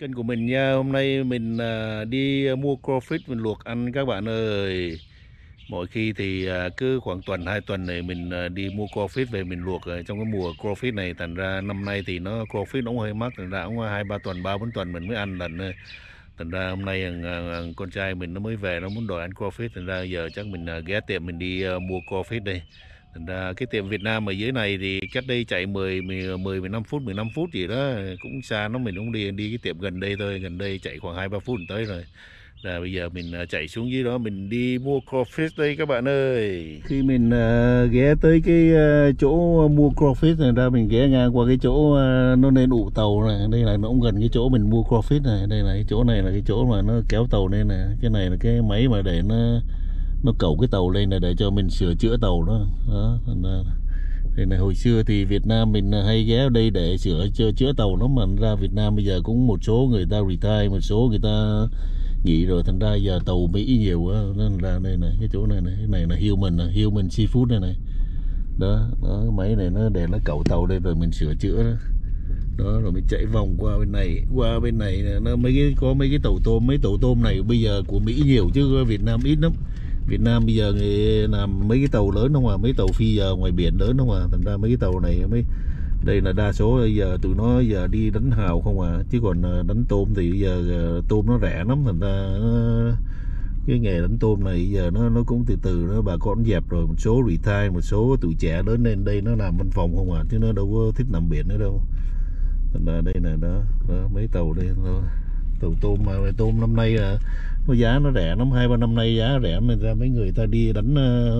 Kênh của mình nha, hôm nay mình đi mua crawfish mình luộc ăn các bạn ơi. Mỗi khi thì cứ khoảng tuần 2 tuần này mình đi mua crawfish về mình luộc trong cái mùa crawfish này, thành ra năm nay thì nó crawfish nó cũng hơi mắc, thành ra cũng 2-3 tuần 3-4 tuần mình mới ăn lần. Thành ra hôm nay con trai mình nó mới về, nó muốn đòi ăn crawfish, thành ra giờ chắc mình ghé tiệm mình đi mua crawfish đây. Thành ra cái tiệm Việt Nam ở dưới này thì cách đây chạy 15 phút gì đó, cũng xa, nó mình cũng đi đi cái tiệm gần đây thôi, gần đây chạy khoảng 2-3 phút tới rồi. Là bây giờ mình chạy xuống dưới đó mình đi mua crawfish đây các bạn ơi. Khi mình ghé tới cái chỗ mua crawfish này, ra mình ghé ngang qua cái chỗ nó nên ụ tàu này, đây là nó cũng gần cái chỗ mình mua crawfish này. Đây là cái chỗ này là cái chỗ mà nó kéo tàu lên này, cái này là cái máy mà để nó cẩu cái tàu lên này để cho mình sửa chữa tàu đó. Đó, thành ra đây này, hồi xưa thì Việt Nam mình hay ghé ở đây để chữa tàu nó, mà ra Việt Nam bây giờ cũng một số người ta retire, một số người ta nghỉ rồi, thành ra giờ tàu Mỹ nhiều quá nên ra đây này, cái chỗ này này, cái này là Human Seafood này này. Đó, cái máy này nó để nó cẩu tàu đây rồi mình sửa chữa đó. Đó rồi mình chạy vòng qua bên này nó có mấy cái tàu tôm, mấy tàu tôm này bây giờ của Mỹ nhiều chứ Việt Nam ít lắm. Việt Nam bây giờ người làm mấy cái tàu lớn không à, mấy tàu phi giờ ngoài biển lớn không à, thành ra mấy cái tàu này mới, đây là đa số bây giờ tụi nó giờ đi đánh hào không à, chứ còn đánh tôm thì bây giờ tôm nó rẻ lắm, thành ra cái nghề đánh tôm này giờ nó cũng từ từ nó bà con dẹp rồi, một số retire, một số tuổi trẻ lớn lên đây nó làm văn phòng không à, chứ nó đâu có thích nằm biển nữa đâu. Thành ra đây là đó, mấy tàu đây đó. Tàu tôm mà tôm năm nay là nó giá nó rẻ lắm, 2-3 năm nay giá rẻ, mình ra mấy người ta đi đánh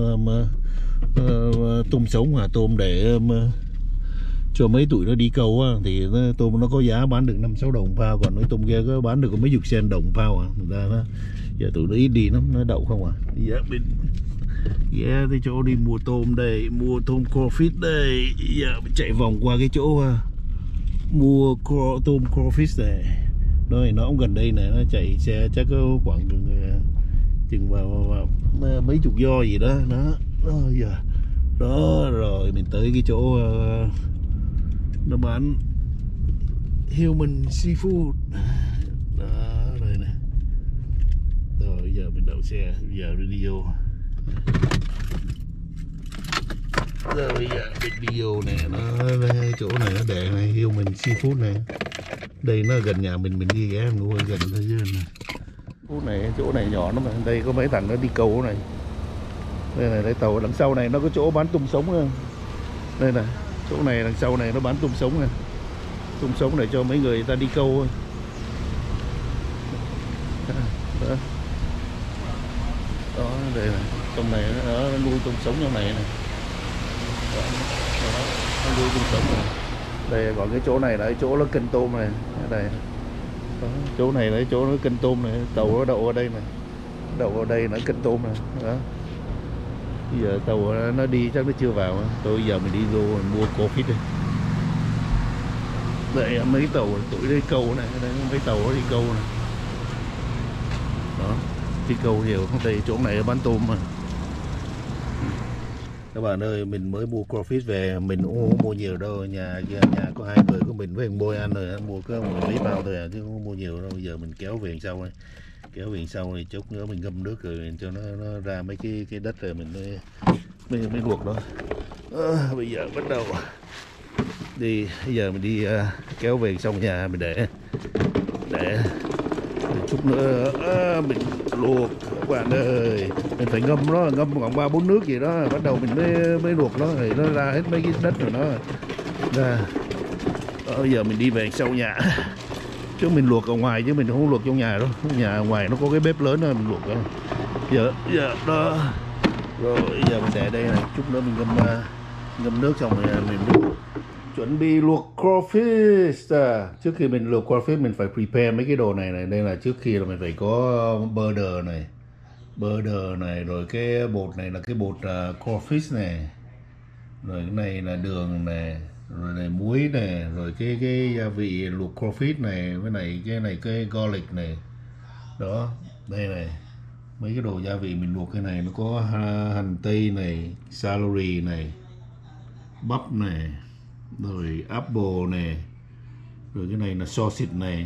tôm sống tôm để cho mấy tụi nó đi câu á, thì tôm nó có giá bán được 5-6 đồng phao, còn mấy tôm kia có bán được có mấy chục sen đồng phao à. Người ta nó giờ tụi nó ít đi lắm, nó đậu không à. Giờ mình tới chỗ đi mua tôm đây, mua tôm crawfish đây. Giờ mình chạy vòng qua cái chỗ mua tôm crawfish này. Đó, nó cũng gần đây này, nó chạy xe chắc có khoảng chừng vào mấy chục do gì đó. Đó giờ đó rồi mình tới cái chỗ nó bán Human Seafood đó, đây nè. Rồi giờ mình đậu xe, giờ đi vô. Rồi bây giờ mình đi vô nè, nó chỗ này nó để này, Human Seafood này. Đây nó gần nhà mình đi ghé mua gần thôi chứ nè. Phút này chỗ này nhỏ lắm mà, đây có mấy thằng nó đi câu này. Đây này, đây tàu đằng sau này nó có chỗ bán tôm sống nữa. Đây này, chỗ này đằng sau này nó bán tôm sống này. Tôm sống để cho mấy người ta đi câu thôi. Đó. Đó, đây này, trong này nó nuôi tôm sống trong này này. Đó, nó nuôi tôm sống này. Đây còn cái chỗ này là cái chỗ nó kênh tôm này. Đây. Đó, chỗ này là cái chỗ nó kênh tôm này, tàu nó đậu ở đây này. Đậu ở đây nó kênh tôm này. Đó. Bây giờ tàu nó đi chắc nó chưa vào. Tôi giờ mình đi vô mình mua crawfish đây. Đây mấy tàu tụi đi câu này, đây mấy tàu nó đi câu này. Đó, đi câu nhiều. Đây chỗ này bán tôm mà. Các bạn ơi, mình mới mua crawfish về, mình cũng không mua nhiều đâu, nhà có 2 người của mình với thằng Bôi ăn rồi, mua có mấy bao thôi à, chứ không mua nhiều đâu. Bây giờ mình kéo về sau này, kéo về sau thì chút nữa mình ngâm nước rồi cho nó ra mấy cái đất rồi mình mới luộc đó. Bây giờ bắt đầu đi, bây giờ mình đi kéo về xong nhà mình để chút nữa mình luộc các bạn ơi. Mình phải ngâm nó, ngâm khoảng 3-4 nước gì đó, bắt đầu mình mới luộc nó, thì nó ra hết mấy cái đất rồi nó ra. Bây giờ mình đi về sau nhà, chứ mình luộc ở ngoài chứ mình không luộc trong nhà đâu. Nhà ngoài nó có cái bếp lớn rồi mình luộc đó. Giờ đó rồi, giờ mình để đây này, chút nữa mình ngâm nước xong rồi mình chuẩn bị luộc crawfish. Trước khi mình luộc crawfish mình phải prepare mấy cái đồ này này. Đây là trước khi là mình phải có butter này, rồi cái bột này là cái bột crawfish này, rồi cái này là đường này, rồi này muối này, rồi cái gia vị luộc crawfish này, với này cái garlic này. Đó, đây này, mấy cái đồ gia vị mình luộc cái này nó có hành tây này, celery này, bắp này, rồi apple này, rồi cái này là sausage này,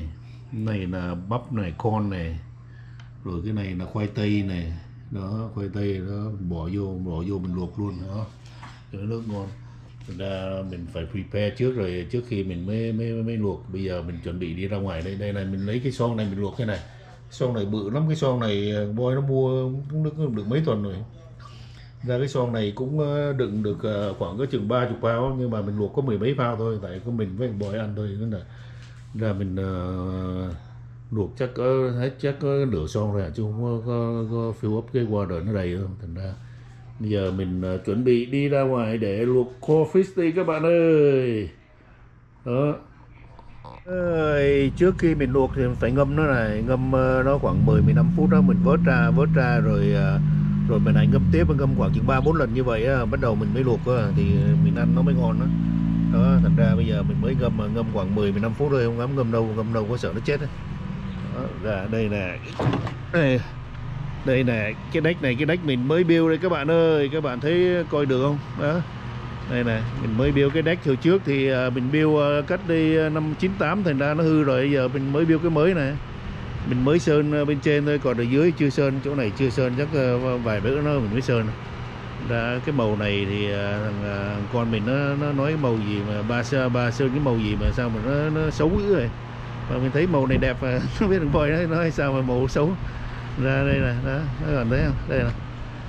Này là bắp này, con này, rồi cái này là khoai tây này, đó khoai tây đó bỏ vô mình luộc luôn đó, cho nó nước ngon. Thực ra mình phải prepare trước rồi trước khi mình mới luộc. Bây giờ mình chuẩn bị đi ra ngoài đây. Đây này, mình lấy cái xoong này mình luộc. Cái này xoong này bự lắm, cái xoong này boy nó mua cũng được mấy tuần rồi. Ra cái xoong này cũng đựng được khoảng có chừng 30 bao, nhưng mà mình luộc có mười mấy bao thôi, tại có mình với boy ăn thôi. Nên là ra mình luộc chắc có nửa xoong rồi chứ không có fill up cái water nó đầy đâu. Thành ra bây giờ mình chuẩn bị đi ra ngoài để luộc crawfish đi các bạn ơi. Đó. Trước khi mình luộc thì mình phải ngâm nó này, ngâm nó khoảng 10-15 phút đó, mình vớt ra rồi rồi mình lại ngâm tiếp, ngâm khoảng chừng 3-4 lần như vậy á, bắt đầu mình mới luộc á, thì mình ăn nó mới ngon đó. Đó, thành ra bây giờ mình mới ngâm khoảng 10-15 phút thôi, không dám ngâm đâu có sợ nó chết đó. Đó, đây nè. Đây nè, cái deck mình mới build đây các bạn ơi, các bạn thấy coi được không? Đó. Đây nè, mình mới build cái deck hồi trước thì mình build cách đi năm 98, thành ra nó hư rồi, bây giờ mình mới build cái mới này. Mình mới sơn bên trên thôi, còn ở dưới chưa sơn, chỗ này chưa sơn, chắc vài bữa nữa mình mới sơn. Ra cái màu này thì thằng con mình nó nói cái màu gì mà ba sơn cái màu gì mà sao mà nó xấu dữ rồi. Mà mình thấy màu này đẹp mà không biết thằng boy nó nói sao mà màu xấu. Ra đây nè, đó, các bạn thấy không? Đây nè.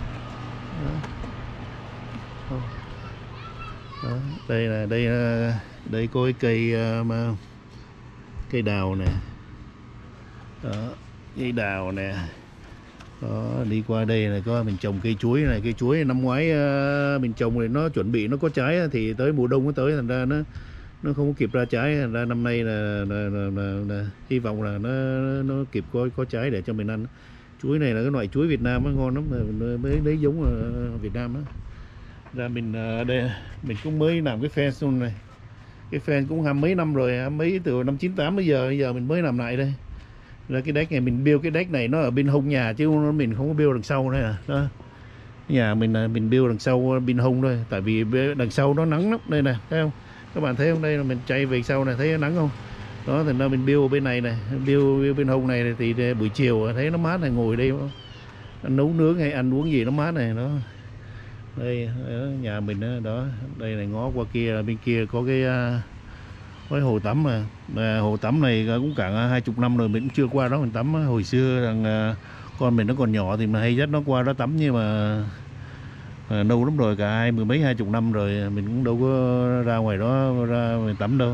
Đó, đây có cái cây mà cây đào nè. Đó, cây đào nè. Đó, đi qua đây này có mình trồng cây chuối này, cây chuối năm ngoái mình trồng thì nó chuẩn bị nó có trái thì tới mùa đông nó tới, thành ra nó không có kịp ra trái, thành ra năm nay là hy vọng là nó kịp có trái để cho mình ăn. Chuối này là cái loại chuối Việt Nam nó ngon lắm, mới lấy giống ở Việt Nam đó. Ra mình đây mình cũng mới làm cái fence luôn này, cái fence cũng hai mấy năm rồi, mấy từ năm 98 bây giờ mình mới làm lại đây. Ra cái deck này mình build cái deck này nó ở bên hông nhà chứ mình không có build đằng sau này à. Đó. Nhà mình build đằng sau bên hông thôi, tại vì đằng sau nó nắng lắm. Đây nè, thấy không? Các bạn thấy không? Đây là mình chạy về sau này, thấy nắng không? Đó, thành ra mình build bên này này, build bên hông này thì buổi chiều thấy nó mát này, ngồi đây ăn nấu nướng hay ăn uống gì nó mát này. Đó. Đây nhà mình đó, đó. Đây này, ngó qua kia, bên kia có cái hồ tắm mà hồ tắm này cũng cả 20 năm rồi mình cũng chưa qua đó mình tắm. Hồi xưa thằng con mình nó còn nhỏ thì mà hay dắt nó qua đó tắm, nhưng mà lâu lắm rồi, cả mười mấy 20 năm rồi mình cũng đâu có ra ngoài đó ra mình tắm đâu.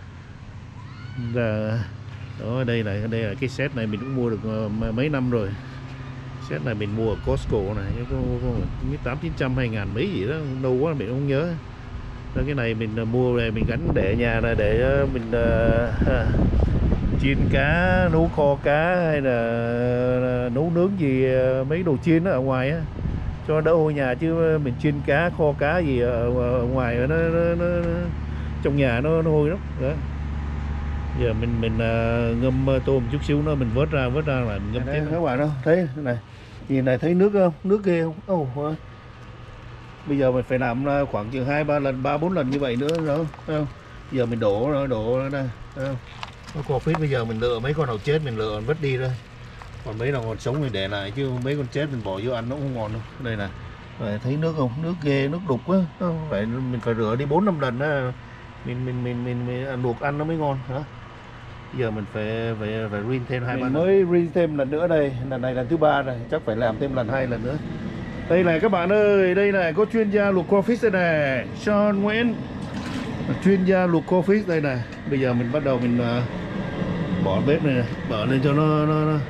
Ra đó, đây là cái set này mình cũng mua được mấy năm rồi. Set này mình mua ở Costco này, có 800-900 hay ngàn mấy gì đó, đâu quá mình không nhớ. Đó, cái này mình mua về mình gắn để nhà này để mình chiên cá, nấu kho cá hay là nấu nướng gì mấy đồ chiên ở ngoài á, cho đỡ hôi nhà, chứ mình chiên cá kho cá gì ở ngoài nó trong nhà nó hôi lắm. Đó. Giờ mình ngâm tôm chút xíu nữa mình vớt ra là mình ngâm tiếp. Các bạn đâu thấy này, nhìn này thấy nước không? Nước ghê không? Bây giờ mình phải làm khoảng chừng 2-3 lần 3-4 lần như vậy nữa đó, thấy không? Giờ mình đổ ra đây, thấy không? Nó crawfish bây giờ mình lựa mấy con nào chết mình lựa vứt đi thôi, còn mấy nào còn sống mình để lại, chứ mấy con chết mình bỏ vô ăn nó không ngon đâu. Đây nè, thấy nước không? Nước ghê, nước đục quá. Vậy mình phải rửa đi 4-5 lần đó, mình luộc ăn nó mới ngon hả? Giờ mình phải rinse thêm 2-3 lần. Mới rinse thêm lần nữa đây, lần này lần thứ 3 rồi, chắc phải làm thêm lần 2 lần nữa. Đây này các bạn ơi, đây này có chuyên gia luộc crawfish đây này, Sean Nguyễn, chuyên gia luộc crawfish đây này. Bây giờ mình bắt đầu mình bỏ bếp này, bỏ lên cho nó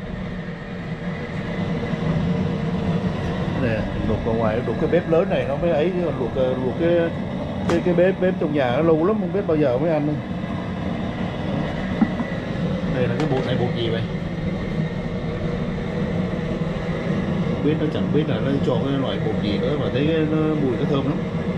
nè, luộc ở ngoài, luộc cái bếp lớn này nó mới ấy, chứ còn luộc cái bếp trong nhà nó lâu lắm, không biết bao giờ mới ăn đâu. Đây là cái bột này, bột gì vậy? Biết nó chẳng biết là nó cho cái loại bột gì nữa mà thấy nó mùi nó thơm lắm.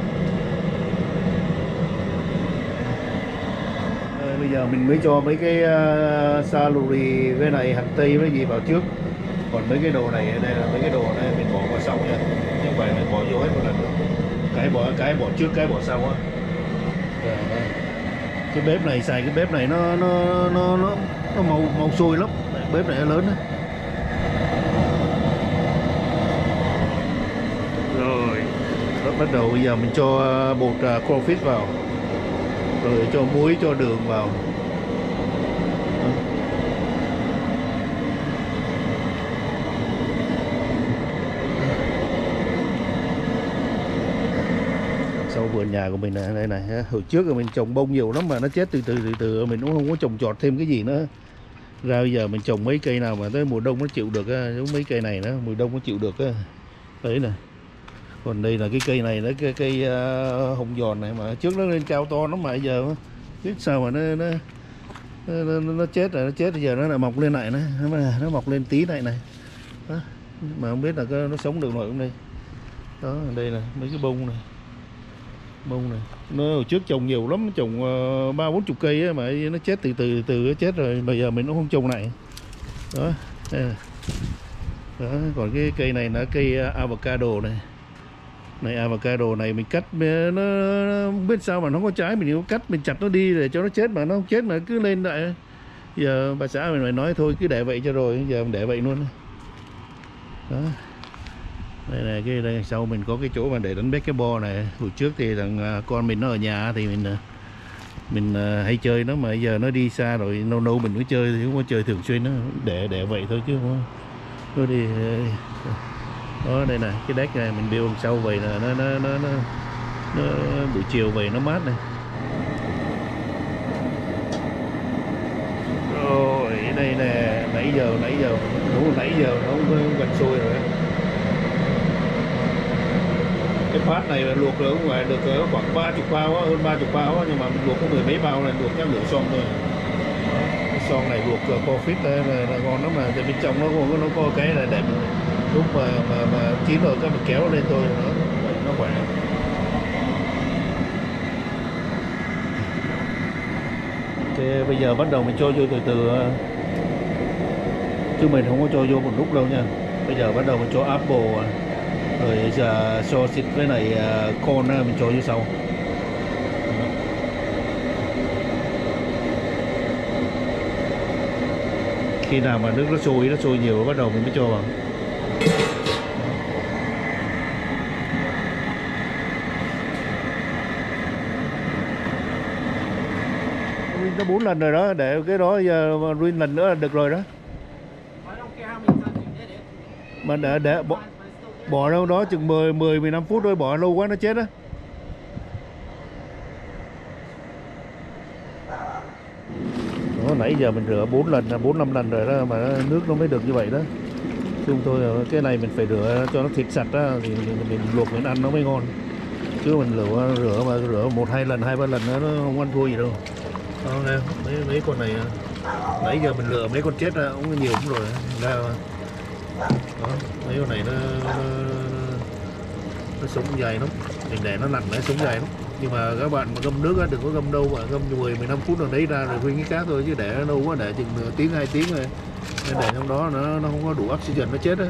Bây giờ mình mới cho mấy cái celery với này hành tây với gì vào trước, còn mấy cái đồ này đây là mấy cái đồ này mình bỏ vào sau nha, chứ không phải mình bỏ vô hết một lần nữa. Cái bỏ trước, cái bỏ sau á. Cái bếp này xài cái bếp này nó nó mau sôi lắm, bếp này lớn đấy. Rồi bắt đầu bây giờ mình cho bột crawfish vào, rồi cho muối, cho đường vào. Sau vườn nhà của mình này, đây này, hồi trước mình trồng bông nhiều lắm mà nó chết từ từ, mình cũng không có trồng trọt thêm cái gì nữa. Ra bây giờ mình trồng mấy cây nào mà tới mùa đông nó chịu được, giống mấy cây này đó, mùa đông nó chịu được đấy nè. Còn đây là cái cây này đó, cái cây hồng giòn này mà trước nó lên cao to lắm mà bây giờ biết sao mà nó chết rồi, nó chết bây giờ nó lại mọc lên lại nó mọc lên tí này đó. Mà không biết là nó sống được nổi không đây. Đó, đây là mấy cái bông này, nó hồi trước trồng nhiều lắm, trồng 30-40 cây mà nó chết từ nó chết rồi, bây giờ mình cũng không trồng lại đó. Đó, còn cái cây này là cây avocado này, avocado này mình cắt nó không biết sao mà nó có trái, mình cắt mình chặt nó đi để cho nó chết, mà nó không chết mà cứ lên lại. Giờ bà xã mình phải nói thôi cứ để vậy cho rồi, giờ mình để vậy luôn đó. Đây này, cái đây sau mình có cái chỗ mà để đánh basketball này. Hồi trước thì thằng con mình nó ở nhà thì mình hay chơi nó, mà giờ nó đi xa rồi lâu mình mới chơi, thì không có chơi thường xuyên, nó để vậy thôi chứ không có đi. Đó, đây nè, cái deck này mình build sau vậy là nó buổi chiều về nó mát này. Rồi đây nè, nãy giờ nó gần sôi rồi. Cái phát này luộc ở ngoài được khoảng 30 bao á, hơn 30 bao á, nhưng mà mình luộc có 10 mấy bao này, luộc chắc nửa son thôi. Cái son này luộc crawfish là ngon lắm, mà bên trong nó có cái là để mình lúc mà chín rồi các mình kéo lên thôi, nó khỏe. Ok, bây giờ bắt đầu mình cho vô từ chứ mình không có cho vô một lúc đâu nha. Bây giờ bắt đầu mình cho apple rồi giờ sausage với này corn mình cho vô sau. Khi nào mà nước nó sôi nhiều bắt đầu mình mới cho vào. Nó 4 lần rồi đó, để cái đó giờ mà rin lần nữa là được rồi đó. Mà để bỏ đâu đó chừng 10-15 phút thôi, bỏ lâu quá nó chết á. Đó, nãy giờ mình rửa 4-5 lần rồi đó mà nước nó mới được như vậy đó. Chung thôi, cái này mình phải rửa cho nó thịt sạch á, thì mình luộc mình ăn nó mới ngon. Chứ mình rửa 1-2 lần, 2-3 lần nó không ăn thua gì đâu. Đó, nè, mấy con này nãy giờ mình lựa mấy con chết ra cũng nhiều lắm rồi ra. Đó, mấy con này nó sống dài lắm, mình để nó nằm nó sống dài lắm. Nhưng mà các bạn mà ngâm nước á, đừng có ngâm đâu, mà ngâm 10-15 phút rồi đấy ra rồi nguyên cái cá thôi, chứ để lâu quá, để chừng tiếng 2 tiếng rồi để trong đó nó không có đủ oxygen nó chết á.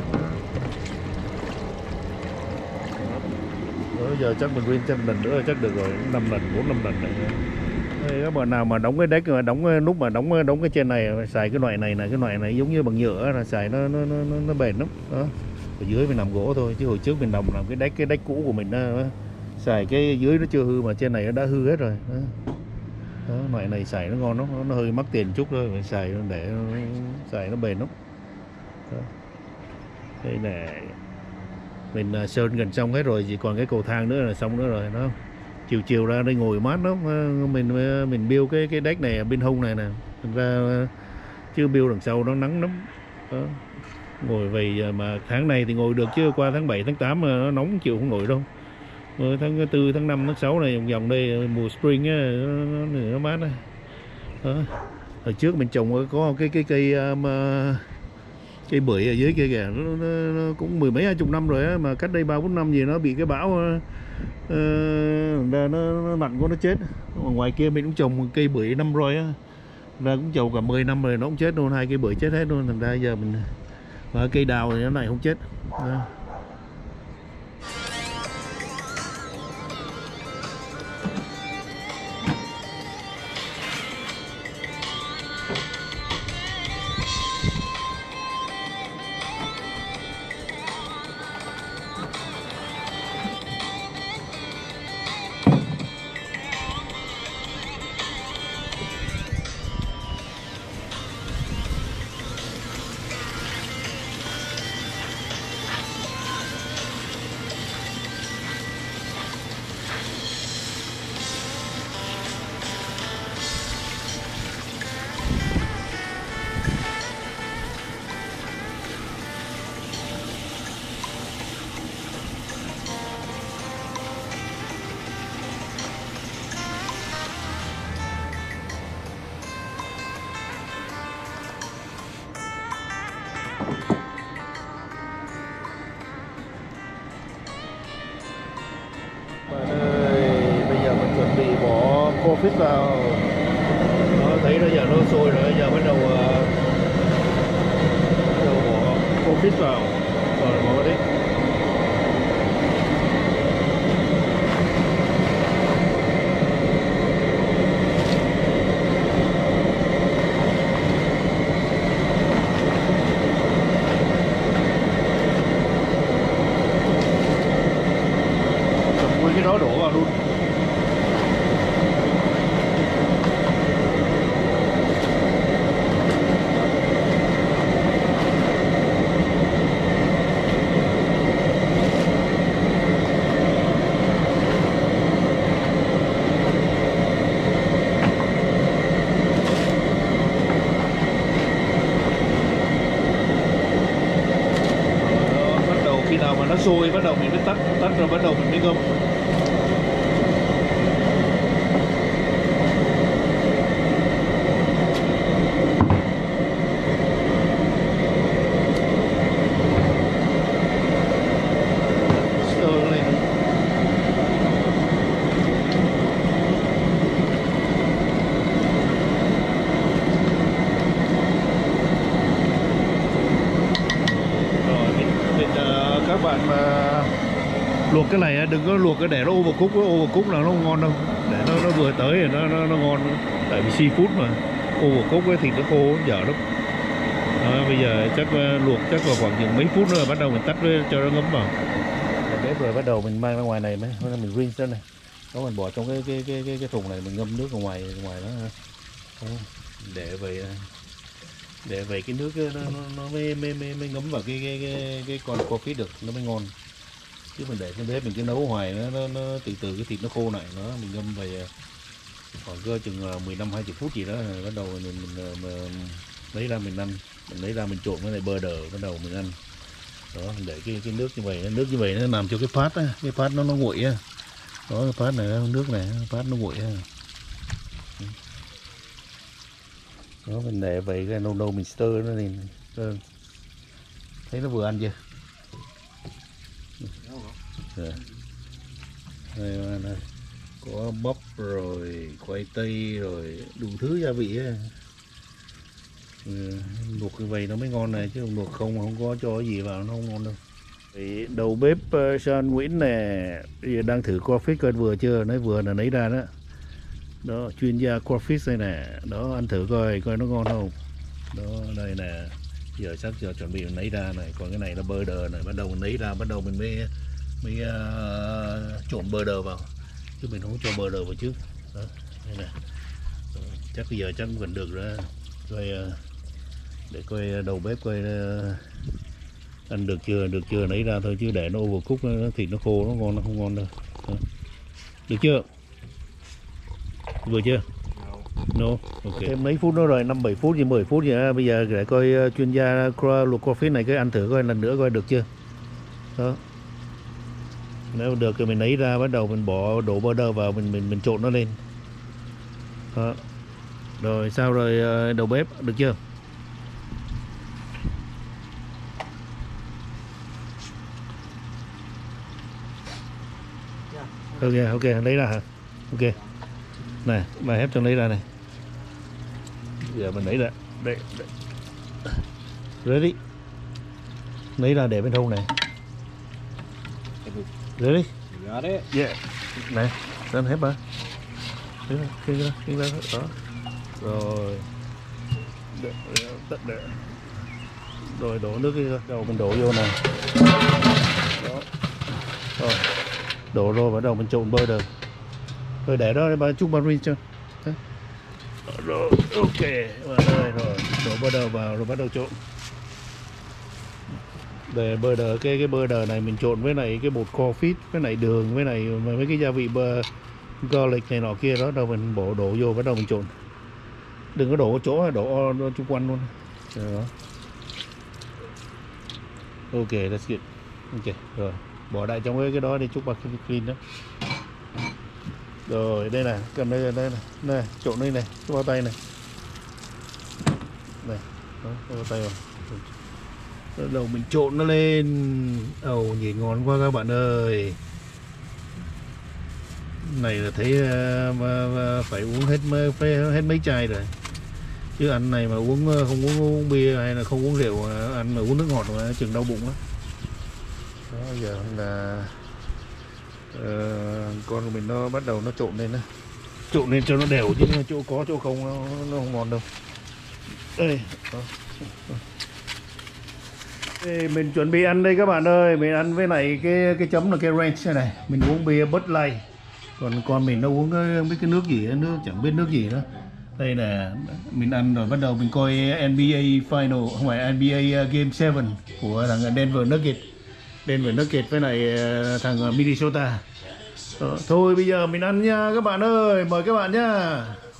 Đó, giờ chắc mình rin thêm lần nữa chắc được rồi, 5 lần 4-5 lần này. Các bạn nào mà đóng cái deck mà nút mà đóng cái trên này xài cái loại này, cái loại này giống như bằng nhựa là xài nó bền lắm đó. Ở dưới mình làm gỗ thôi, chứ hồi trước mình làm cái deck cũ của mình đó, xài cái dưới nó chưa hư mà trên này nó đã hư hết rồi đó. Đó, loại này xài nó ngon lắm, nó hơi mắc tiền chút thôi, mình xài để xài nó bền lắm đó. Đây nè, mình sơn gần xong hết rồi, chỉ còn cái cầu thang nữa là xong nữa rồi đó. Chiều ra đây ngồi mát lắm, mình build cái deck này ở bên hông này nè, thành ra chứ build đằng sau nó nắng lắm đó. Ngồi về mà tháng này thì ngồi được, chứ qua tháng 7 tháng 8 mà nó nóng chịu không ngồi đâu. Tháng 4 tháng 5 tháng 6 này vòng đây mùa spring á, nó mát đó. Đó. Hồi trước mình trồng có cái cây bưởi ở dưới kia kìa, nó cũng 10 mấy 20 năm rồi á, mà cách đây 3-4 năm gì nó bị cái bão nó nặng quá nó chết. Ở ngoài kia mình cũng trồng cây bưởi năm rồi á, ra cũng trồng cả 10 năm rồi nó cũng chết luôn, 2 cây bưởi chết hết luôn. Thành ra giờ mình và cây đào thì nó này không chết đó. profit vào. Nó thấy nó giờ nó sôi rồi, giờ bắt đầu bỏ profit vào rồi bỏ đi. Cái đó đổ vào luôn. Bắt đầu khi nào mà nó sôi bắt đầu mình mới tắt rồi bắt đầu mình mới ngâm. Các bạn mà luộc cái này đừng có luộc cái để nó overcook là nó không ngon đâu, để nó vừa tới thì nó ngon, tại vì seafood mà overcook cái thịt nó khô dở lắm. Bây giờ chắc luộc chắc vào khoảng chừng mấy phút nữa bắt đầu mình tắt cho nó ngấm vào. Bếp rồi bắt đầu mình mang ra ngoài này mình rinse ra này, đó mình bỏ trong cái thùng này, mình ngâm nước ở ngoài đó, để vậy cái nước nó mới ngấm vào cái con crawfish được, nó mới ngon. Chứ mình để trên bếp mình cứ nấu hoài nó từ cái thịt nó khô lại, mình ngâm về khoảng cơ chừng 15-20 phút gì đó bắt đầu mình lấy ra mình ăn, mình lấy ra mình trộn với lại bơ đờ bắt đầu mình ăn. Đó, mình để cái nước như vậy nó làm cho cái phát á, cái phát nó nguội á. Đó, cái phát này nước này phát nó nguội á. Đó, mình để vậy cái nâu mình stir nó lên. Thấy nó vừa ăn chưa? Đây, có bắp rồi khoai tây rồi đủ thứ gia vị á. Luộc như vậy nó mới ngon này, chứ luộc không có cho cái gì vào nó không ngon đâu. Thì đầu bếp Sean Nguyễn nè đang thử crawfish coi vừa chưa, nói vừa là lấy ra đó. Đó, chuyên gia crawfish đây nè, đó ăn thử coi nó ngon không. Đó, đây nè, giờ chắc giờ chuẩn bị mình lấy ra này, còn cái này là bơ đờ này, bắt đầu mình lấy ra, bắt đầu mình mới trộn bơ đờ vào, chứ mình không cho bơ đờ vào trước. Đó, đây nè, chắc bây giờ chắc cũng gần được rồi, coi để coi đầu bếp coi ăn được chưa lấy ra thôi, chứ để nó overcook thịt nó khô nó ngon, nó không ngon đâu. Đó. Được chưa? Vừa chưa? No. Ok. Thêm mấy phút nữa rồi, 5-7 phút gì 10 phút gì đó. Bây giờ để coi chuyên gia luộc crawfish này cái ăn thử coi lần nữa coi được chưa. Đó. Nếu được thì mình lấy ra, bắt đầu mình đổ butter vào, mình trộn nó lên. Đó. Rồi sao rồi đầu bếp, được chưa? Ok, lấy ra hả? Ok. Này, bà hép cho lấy ra này. Giờ mình lấy ra. Đây. Ready. Lấy ra để bên hông này. Ready. Got it. Yeah. Này, lên hép bà. Khiêng ra đó. Rồi. Rồi đổ nước đi, đầu mình đổ vô này. Đó. Rồi. Đổ rồi bắt đầu mình trộn bơ được. Rồi để đó bà chút marine cho. Rồi, ok, vào đây rồi, đổ bơ đờ vào rồi bắt đầu trộn. Để bơ đờ, cái bơ đờ này mình trộn với lại cái bột crawfish, với lại đường, với lại mấy cái gia vị garlic này nọ kia đó, đầu mình đổ vô bắt đầu mình trộn. Đừng có đổ chỗ, đổ chung quanh luôn. Đó. Ok, that's good. Ok, rồi, bỏ lại trong cái đó đi, chúc bà clean đó. Rồi đây này, cầm đây này, trộn đây này, cái bao tay này, này, đó, cái bao tay rồi. Bắt đầu mình trộn nó lên, nhìn ngon quá các bạn ơi. Này là thấy mà phải uống hết mấy chai rồi. Chứ ăn này mà uống không uống bia hay là không uống rượu, ăn mà uống nước ngọt mà chừng đau bụng lắm. Đó, giờ là con của mình nó bắt đầu nó trộn lên đó. Trộn lên cho nó đều chứ chỗ có chỗ không nó không ngon đâu. Đây. Đây, mình chuẩn bị ăn đây các bạn ơi, mình ăn với này cái chấm là cái ranch này, mình uống bia Bud Light. Còn con mình nó uống mấy cái nước gì nữa, chẳng biết nước gì nữa. Đây nè, mình ăn rồi bắt đầu mình coi NBA Final, không phải NBA Game 7 của thằng Denver Nuggets với này thằng Minnesota. Thôi bây giờ mình ăn nha các bạn ơi, mời các bạn nha.